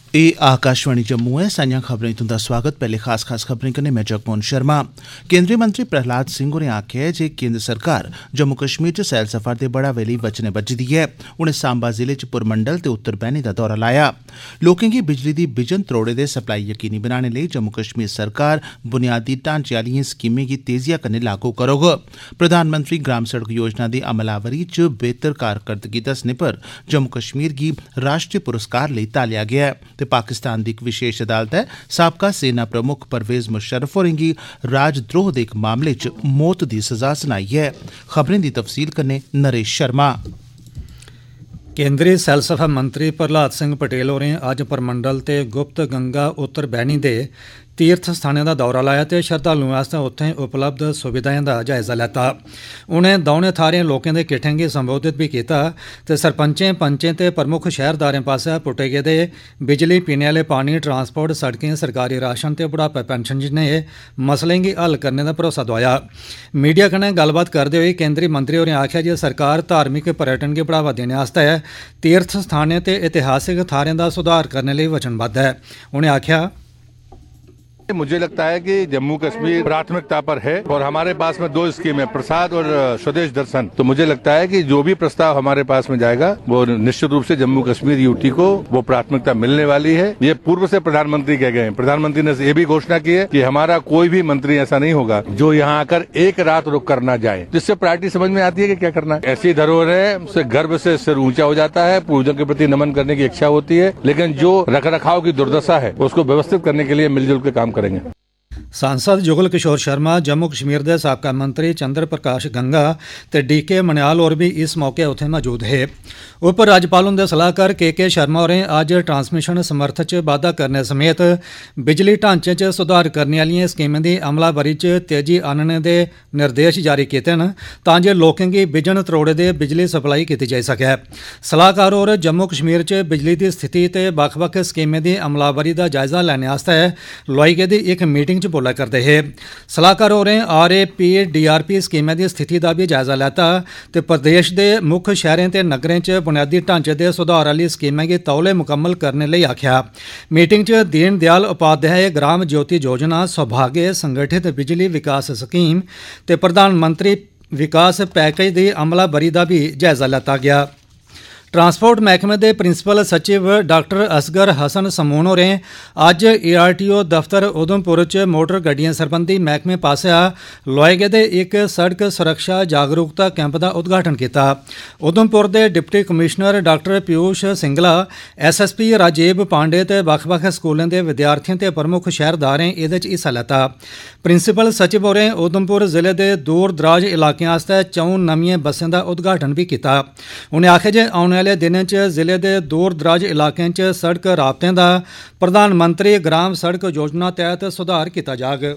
ए आकाशवाणी जम्मू है। साइयां खबरें तुंदा स्वागत। पहले खास खबरें कन्नै मैं जगमोहन शर्मा। केंद्रीय मंत्री प्रहलाद सिंह होरें आखेआ है जे केंद्र सरकार जम्मू कश्मीर च सैलसफा दे बढ़ावे लेई वचने बज्झी दी ऐ। उनें सांबा जिले च पुरमंडल ते उत्तर बैनी दा दौरा लाया। लोकें गी बिजली दी बिजन त्रोड़े दे सप्लाई यकीनी बनाने लेई जम्मू कश्मीर सरकार बुनियादी ढांचे आह्लिएं स्कीमें गी तेजिया कन्नै लागू करोग। प्रधानमंत्री ग्राम सड़क योजना दी अमलावरी च बेहतर कारकर्दगी दस्सने पर जम्मू कश्मीर गी राष्ट्रीय पुरस्कार लेई तालेआ गेआ ऐ ते पाकिस्तान दी इक विशेष अदालतै साबका सेना प्रमुख परवेज मुशर्रफ होरें गी राजद्रोह दे इक मामले च मौत दी सज़ा सुनाई ऐ। खबरें दी तफसील कन्नै नरेश शर्मा। केंद्रीय सैलसफा मंत्री प्रहलाद सिंह पटेल होरें अज्ज परमंडल ते गुप्त गंगा उत्तर बैनी दे तीर्थ स्थानें दा दौरा लाया ते श्रद्धालुएं आस्तै उत्थें उपलब्ध सुविधाएं दा जायजा लैता। उनें दौनें थाहरें लोकें दे किट्ठें गी संबोधित भी कीता ते सरपंचें, पंचें ते प्रमुख शहरदारें पास्सेआ पुट्टे गेदे बिजली, पीने आह्ले पानी, ट्रांसपोर्ट, सड़कें, सरकारी राशन ते बुढ़ापा पेंशन जनेह् मसलें गी हल करने दा भरोसा दोआया। मीडिया कन्नै गल्लबात करदे होई केंद्रीय मंत्री होरें आखेआ जे सरकार धार्मिक पर्यटन गी बढ़ावा देने आस्तै तीर्थ स्थानें ते ऐतिहासिक थाहरें दा सुधार करने लेई वचनबद्ध है। उनें आखेआ मुझे लगता है कि जम्मू कश्मीर प्राथमिकता पर है और हमारे पास में दो स्कीम है, प्रसाद और स्वदेश दर्शन। तो मुझे लगता है कि जो भी प्रस्ताव हमारे पास में जाएगा वो निश्चित रूप से जम्मू कश्मीर यूटी को वो प्राथमिकता मिलने वाली है। ये पूर्व से प्रधानमंत्री कह गए हैं। प्रधानमंत्री ने ये भी घोषणा की है कि हमारा कोई भी मंत्री ऐसा नहीं होगा जो यहाँ आकर एक रात रुक कर ना जाए। जिससे प्रायोरिटी समझ में आती है कि क्या करना है। ऐसी धरोहर है, उससे गर्व से सिर ऊंचा हो जाता है, पूर्वजों के प्रति नमन करने की इच्छा होती है, लेकिन जो रखरखाव की दुर्दशा है उसको व्यवस्थित करने के लिए मिलजुल के काम करेंगे। सांसद जुगल किशोर शर्मा, जम्मू कश्मीर के साबका मंत्री चंद्र प्रकाश गंगा ते DK मनियाल होर भी इस मौके उत्थे मौजूद हे। उप राज्यपाल हुंदे सलाहकार KK शर्मा होरें अज्ज ट्रांसमिशन समर्थ च बाद्धा करने समेत बिजली ढांचे च सुधार करने आह्लिएं स्कीमें दी अमलावरी च तेजी आनने दे निर्देश जारी कीते न तां जे लोकें गी बिजन त्रोड़े दे बिजली सप्लाई कीती जाई सकै। सलाहकार होर जम्मू कश्मीर च बिजली दी स्थिति ते बक्ख-बक्ख स्कीमें दी अमलावरी दा जायजा लैने आस्तै लोआई गेदी इक मीटिंग च बोला करदे हे। सलाहकार होरें RAP DRP स्कीमें दी स्थिति दा भी जायजा लैता ते प्रदेश दे मुक्ख शहरें ते नगरें च बुनियादी ढांचे दे सुधार आह्ली स्कीमें गी तौले मुकम्मल करने लेई आखेआ। मीटिंग च दीन दयाल उपाध्याय ग्राम ज्योति योजना, सौभाग्य, संगठित बिजली विकास स्कीम ते प्रधानमंत्री विकास पैकेज दी अमलावरी दा भी जायजा लैता गया। ट्रांसपोर्ट महकमे के प्रिंसीपल सचिव डॉक्टर असगर हसन समून होरें अज्ज ARTO दफ्तर उधमपुर च मोटर गड्डियां सरबंधी महकमे पास्सेआ लोआए गेदे एक सड़क सुरक्षा जागरूकता कैंप का उद्घाटन किया। उधमपुर के deputy commissioner doctor Piyush Singla, SSP Rajeev Pandey ते बक्ख-बक्ख स्कूलों के विद्यार्थियों ते प्रमुख शहरदारें एह्दे च हिस्सा लैता। प्रिंसीपल सचिव होरें उधमपुर जिले के दूर दराज इलाकें आस्तै 4 नमियां बसें का उद्घाटन भी किया। उन्हें आखेआ जे औने आह्ले दिनें च जिले के दूर दराज इलाकें च सड़क राबतें का प्रधानमंत्री ग्राम सड़क योजना तहत सुधार किया जाएगा।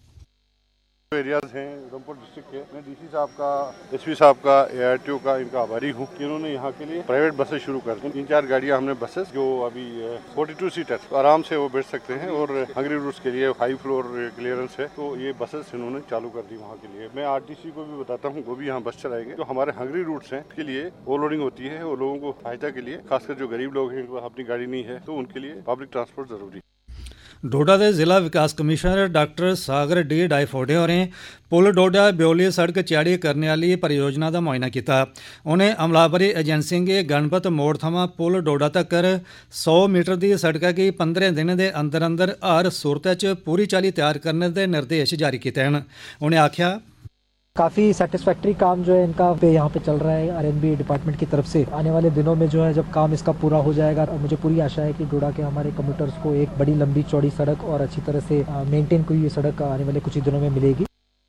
एरियाज हैं उधमपुर डिस्ट्रिक्ट के, मैं DC साहब का, SP साहब का, ARTO का इनका आभारी हूँ कि इन्होंने यहाँ के लिए प्राइवेट बसेस शुरू कर दी। 3-4 गाड़ियाँ हमने बसेस जो अभी 42 सीटर तो आराम से वो बैठ सकते हैं और हंगरी रूट्स के लिए हाई फ्लोर क्लियरेंस है, तो ये बसेस इन्होंने चालू कर दी वहाँ के लिए। मैं RTC को भी बताता हूँ, वो भी यहाँ बस चलाएंगे। जो हमारे हंगरी रूट्स हैं के लिए ओवरलोडिंग होती है, वो लोगों को सहायता के लिए, खासकर जो गरीब लोग हैं अपनी गाड़ी नहीं है, तो उनके लिए पब्लिक ट्रांसपोर्ट जरूरी है। डोडा के जिला विकास commissioner doctor Sagar D Doifode होरें पुल डोडा ब्योली सड़क चैड़ी करने वाली परियोजना का मुआयना किया। उन्हें अमलावरी एजेंसियों के गणपत मोड़ थमां पुल डोडा तक्कर 100 मीटर की सड़क की 15 दिनों के अंदर अंदर हर सूरत च पूरी चाली तैयार करने के निर्देश जारी किए हैं। उन्हें आख्या काफ़ी सेटिस्फैक्ट्री काम जो है इनका यहाँ पे चल रहा है RNB डिपार्टमेंट की तरफ से। आने वाले दिनों में जो है जब काम इसका पूरा हो जाएगा, मुझे पूरी आशा है कि डोडा के हमारे कम्यूटर्स को एक बड़ी लंबी चौड़ी सड़क और अच्छी तरह से मेंटेन हुई ये सड़क आने वाले कुछ ही दिनों में मिलेगी।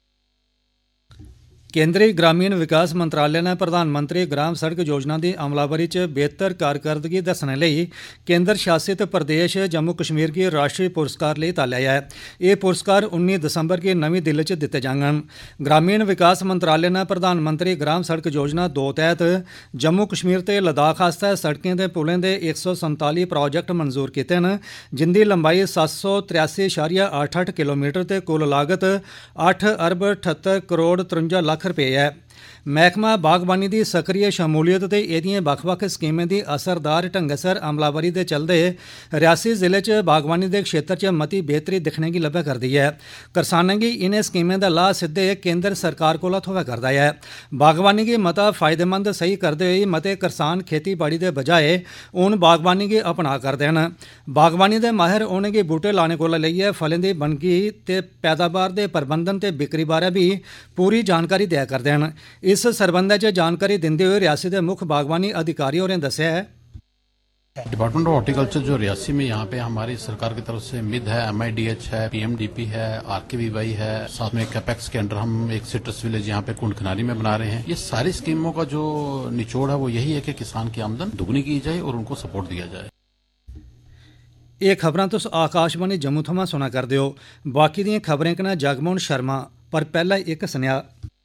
केंद्रीय ग्रामीण विकास मंत्रालय ने प्रधानमंत्री ग्राम सड़क योजना की अमलावरी च बेहतर कारकर्दगी दस्सने लई केंद्र शासित प्रदेश जम्मू कश्मीर गी राष्ट्रीय पुरस्कार लेई तालेआ है। ये पुरस्कार 19 दिसंबर की नवी दिल्ली च दिते जाङन। ग्रामीण विकास मंत्रालय ने प्रधानमंत्री ग्राम सड़क योजना 2 तहत जम्मू कश्मीर ते लद्दाख आस्तै सड़कें ते पुलें दे 147 प्रोजेक्ट मंजूर कीते न, जिंदी लंबाई 783.88 किलोमीटर ते कुल लागत 8 अरब 78 करोड़ 53 लख रुपये है। महकमा बागबानी की सक्रिय शमूलीयत ते एदियां बक्ख-बक्ख स्कीमें की असरदार ढंगै सिर अमलावरी के चलदे रियासी जिले च बागबानी के क्षेत्र च मती बेहतरी दिखने की लब्भै करदी है। करसानें गी इनें स्कीमें दा लाह सिद्धे केंद्र सरकार कोला थ्होवै करदा है। बागबानी गी मता फायदेमंद सही करदे होई मते करसान खेतीबाड़ी दे बजाए हून बागबानी गी अपना करदे न। बागबानी दे माहिर उनेंगी बूटे लाने कोला लेइयै फलें दी बनगी ते पैदावार दे प्रबंधन ते बिक्री बारै भी पूरी जानकारी दिया करदे न। इस सरबंधै च जानकारी दिंदे हुए रियासी के मुख्य बागवानी अधिकारी होरें दस्सिया है, डिपार्टमेंट ऑफ हॉर्टिकल्चर जो रियासी में यहाँ पे हमारी सरकार की तरफ से मिद है, MIDH है, PMDP है, RKVY है, साथ में कैपेक्स के अंडर हम एक सिट्रस विलेज यहाँ पे कुंड खनारी में बना रहे हैं। ये सारी स्कीमों का जो निचोड़ है वो यही है कि किसान की आमदन दुगनी की जाए और उनको सपोर्ट दिया जाए। ये खबरां तुस आकाशवाणी जम्मू थमां सुना करदे हो। बाकी दियां खबरें कन्नै जगमोहन शर्मा, पर पहला एक सनेहा।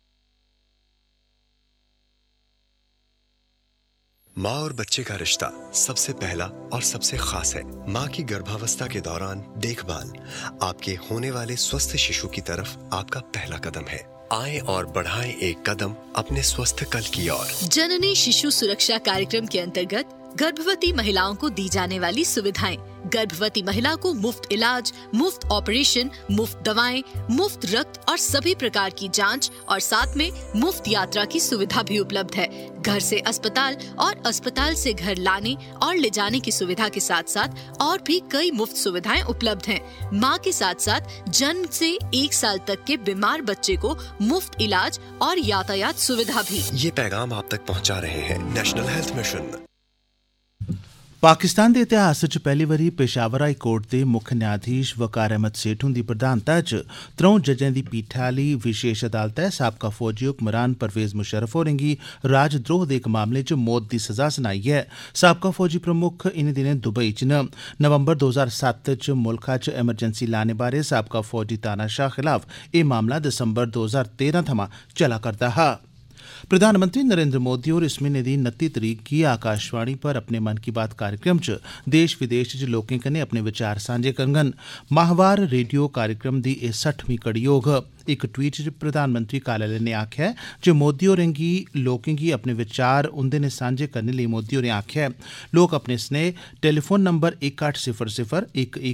माँ और बच्चे का रिश्ता सबसे पहला और सबसे खास है। माँ की गर्भावस्था के दौरान देखभाल आपके होने वाले स्वस्थ शिशु की तरफ आपका पहला कदम है। आए और बढ़ाएं एक कदम अपने स्वस्थ कल की ओर। जननी शिशु सुरक्षा कार्यक्रम के अंतर्गत गर्भवती महिलाओं को दी जाने वाली सुविधाएं। गर्भवती महिला को मुफ्त इलाज, मुफ्त ऑपरेशन, मुफ्त दवाएं, मुफ्त रक्त और सभी प्रकार की जांच और साथ में मुफ्त यात्रा की सुविधा भी उपलब्ध है। घर से अस्पताल और अस्पताल से घर लाने और ले जाने की सुविधा के साथ साथ और भी कई मुफ्त सुविधाएं उपलब्ध हैं। माँ के साथ साथ जन्म से 1 साल तक के बीमार बच्चे को मुफ्त इलाज और यातायात सुविधा भी। ये पैगाम आप तक पहुँचा रहे हैं नेशनल हेल्थ मिशन। पाकिस्तान के इतिहास च पहली बारी पेशावर हाई कोर्ट के मुक्ख न्यायाधीश वकार अहमद सेठ हुंदी प्रधानता च 3 जजें दी पीठ आह्ली विशेष अदालतै साबका फौजी हुक्मरान परवेज मुशर्रफ होरेंगी राजद्रोह दे इक मामले च मौत दी सज़ा सुनाई है। साबका फौजी प्रमुख इनें दिनें दुबई च न। नवंबर 2007 च मुल्खा च एमरजेंसी लाने बारै साबका फौजी तानाशाह खिलाफ एह् मामला दिसंबर 2013 थमां चला करदा हा। प्रधानमंत्री नरेंद्र मोदी होर इस म्हीने दी 29 तरीक गी आकाशवाणी पर अपने मन की बात कार्यक्रम च देश विदेश च लोकें कन्नै अपने विचार सांझे करङन। माहवार रेडियो कार्यक्रम दी एह् 60वीं कड़ी होग। इक ट्वीट च प्रधानमंत्री कार्यालय ने आखेआ है जे मोदी होरें गी लोकें गी अपने विचार उंदे ने सांझे करने लेई मोदी होरें आखेआ है लोक अपने स्नेह टेलीफोन नंबर 1800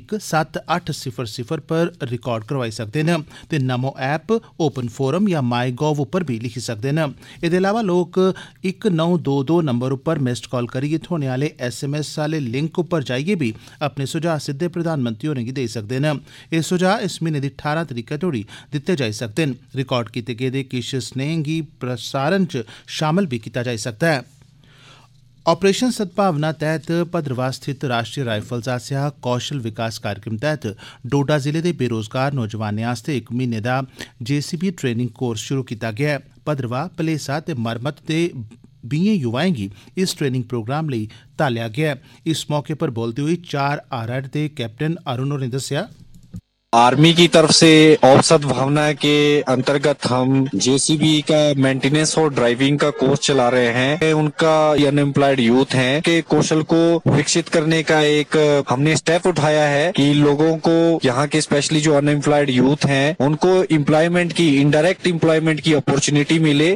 1178000 पर रिकार्ड करवाई सकदे न ते नमो ऐप, ओपन फोरम या माई गॉव उप्पर भी लिखी सकदे न। एह्दे अलावा लोक 1922 नंबर उप्पर मिस्ड कॉल करियै थ्होने आह्ले SMS आह्ले लिंक उप्पर जाइयै भी अपने सुझाऽ सिद्धे प्रधानमंत्री होरें गी देई सकदे न। एह् सुझाऽ इस म्हीने दी 18 तरीकै तोड़ी दित्ते जाई सकदे न। रिकार्ड कीते गेदे किश स्नेहें गी प्रसारण च शामल भी कीता जाई सकदा है। ऑपरेशन सद्भावना तैह्त भद्रवाह स्थित राष्ट्रीय राइफल्स आसेआ कौशल विकास कार्यक्रम तैह्त डोडा जिले दे बेरोजगार नौजवानें आस्तै 1 म्हीने दा JCB ट्रेनिंग कोर्स शुरू कीता गेआ है। भद्रवाह, भलेसा ते मरमत दे 20 युवाएं गी इस ट्रेनिंग प्रोग्राम लेई तालेआ गेआ है। इस मौके पर बोलदे होई 4 RR दे कैप्टन अरुण होरें दस्सेआ आर्मी की तरफ से औसत भावना के अंतर्गत हम JCB का मेंटेनेंस और ड्राइविंग का कोर्स चला रहे हैं। उनका अनएम्प्लॉयड यूथ है के कौशल को विकसित करने का एक हमने स्टेप उठाया है कि लोगों को यहाँ के स्पेशली जो अनएम्प्लॉयड यूथ हैं उनको एम्प्लॉयमेंट की, इनडायरेक्ट एम्प्लॉयमेंट की अपॉर्चुनिटी मिले।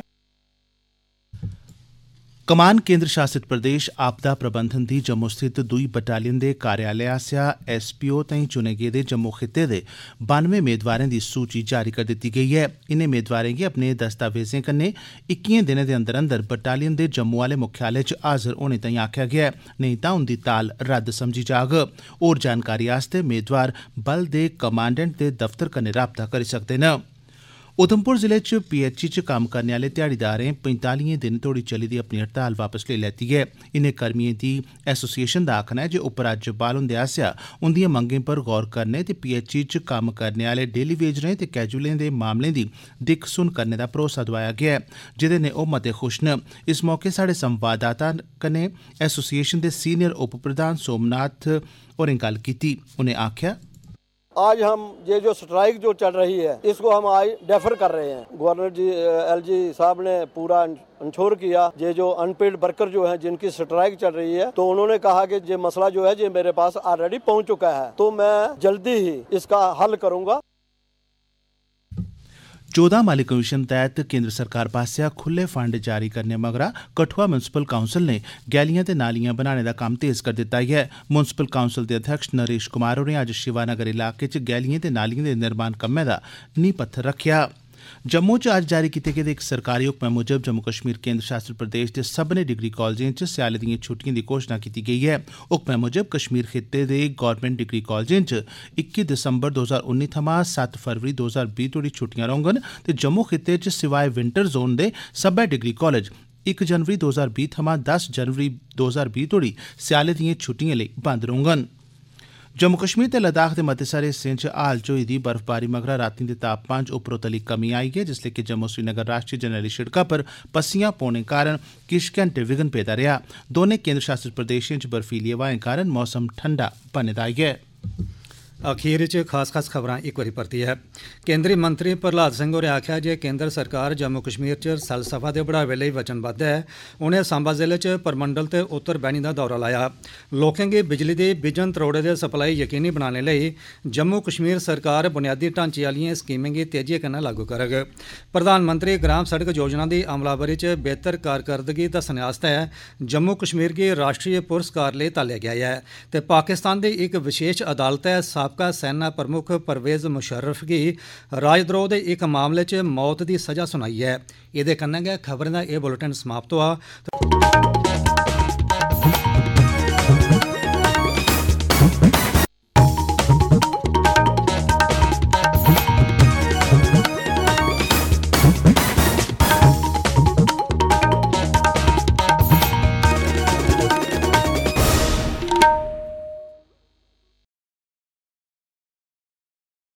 कमान केंद्र शासित प्रदेश आपदा प्रबंधन दी जम्मू स्थित 2 बटालियन दे कार्यालय आसेआ SPO ताईं चुने गेदे जम्मू खित्ते दे 92 मेदवारें दी सूची जारी कर दित्ती गेई है। इनें मेदवारें गी अपने दस्तावेजें कन्नै 21 दिनें दे अंदर अंदर बटालियन दे जम्मू आह्ले मुख्यालय च हाजर होने ताईं आखेआ गेआ है, नेईं तां उंदी ताल रद्द समझी जाग। होर जानकारी आस्तै मेदवार बल दे कमांडेंट दे दफ्तर कन्नै राबता करी सकदे न। उधमपुर जिले च PHE च कम्म करने आह्ले ध्याड़ीदारें 45 दिन तोड़ी चली दी अपनी हड़ताल वापस लेई लैती ऐ। इनें कर्मियें दी एसोसिएशन दा आखना ऐ जे उपराज्यपाल हुंदे आसेआ उंदिएं मंगें पर गौर करने ते PHE च कम्म करने आह्ले डेली वेजरें ते कैजुअलें दे मामलें दी दिक्ख सुन करने दा भरोसा दोआया गेआ ऐ, जेह्दे नै ओह् मते खुश न। इस मौके साढ़े संवाददाता कन्नै एसोसिएशन दे सीनियर उप प्रधान सोमनाथ होरें गल्ल कीती। उनें आखेआ आज हम ये जो स्ट्राइक जो चल रही है इसको हम आज डेफर कर रहे हैं। गवर्नर जी LG साहब ने पूरा इंश्योर किया। ये जो अनपेड वर्कर जो हैं जिनकी स्ट्राइक चल रही है तो उन्होंने कहा कि ये मसला जो है ये मेरे पास ऑलरेडी पहुंच चुका है तो मैं जल्दी ही इसका हल करूंगा। 14 माली कमीशन तैहत केंद्र सरकार पासेआ खुले फंड जारी करने मगरा कठुआ म्युनिसिपल काउंसल ने गैलियां ते नालियां बनाने दा कम्म तेज कर दित्ता ऐ। म्युनिसिपल काउंसल दे अध्यक्ष नरेश कुमार होरें अज्ज शिवानगर इलाके च गैलियां ते नालियां दे निर्माण कम्मै दा नींह पत्थर रखेआ। जम्मू च अज्ज जारी कीते गेदे एक सरकारी हुक्मै मुजब जम्मू कश्मीर केंद्र शासित प्रदेश दे सब्भनें डिग्री कॉलेजें च स्याले दिएं छुट्टिएं दी घोषणा कीती गेई ऐ। हुक्मै मुजब कश्मीर खित्ते दे गौरमेंट डिग्री कॉलेजें च 21 दिसंबर 2019 थमां 7 फरवरी 2020 तोड़ी छुट्टियां रौह्ङन ते जम्मू खित्ते च सिवाय विंटर जोन दे सब्बै डिग्री कॉलेज 1 जनवरी 2020 थमां 10 जनवरी 2020 तोड़ी स्याले दिएं छुट्टिएं लेई बंद रौह्ङन। जम्मू कश्मीर ते लद्दाख दे मते सारे हिस्सें च हाल च होई दी बर्फबारी मगरा रातीं दे तापमान च उपरोतली कमी आई ऐ, जिसलै कि जम्मू श्रीनगर राष्ट्रीय जरनैली शिड़का पर पस्सियां पौने कारण किश घैंटे विघ्न पेदा रेहा। दौनें केंद्र शासित प्रदेशें च बर्फीली हवाएं कारण मौसम ठंडा बने दा ऐ। अखीर च खास खबरां एक बारी परतियै। केंद्री मंत्री प्रहलाद सिंह होरें आखेआ जे केंद्र सरकार जम्मू कश्मीर च सैलसफा दे बढ़ावे लेई वचनबद्ध है। उनें सांबा जिले च परमंडल ते उत्तर बैनी दा दौरा लाया। लोकें गी बिजली दी बिजन त्रोड़े दे सप्लाई यकीनी बनाने लेई जम्मू कश्मीर सरकार बुनियादी ढांचे आह्लिएं स्कीमें गी तेजिया कन्नै लागू करग। प्रधानमंत्री ग्राम सड़क योजना दी अमलावरी च बेहतर कारकर्दगी दस्सने आस्तै जम्मू कश्मीर गी राष्ट्रीय पुरस्कार लेई तालेआ गेआ ऐ ते पाकिस्तान दी इक विशेष अदालतै साबका सेना प्रमुख परवेज मुशर्रफ गी राजद्रोह दे इक मामले च मौत दी सज़ा सुनाई ऐ। एह्दे कन्नै गै खबरें दा एह् बुलेटिन समाप्त होआ।